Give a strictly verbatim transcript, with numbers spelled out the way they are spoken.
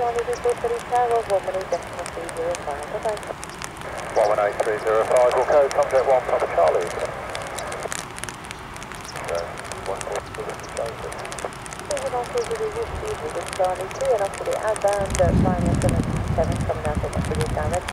Charlie Equal three Tower, one one eight decimal three zero five. Bye-bye. one one eight three zero five, will code contact one Papa Charlie. So, one four two Charlie. Moving on to the Whiskey, Charlie two, and off to the outbound, uh, flying S seven seven coming out of the direct.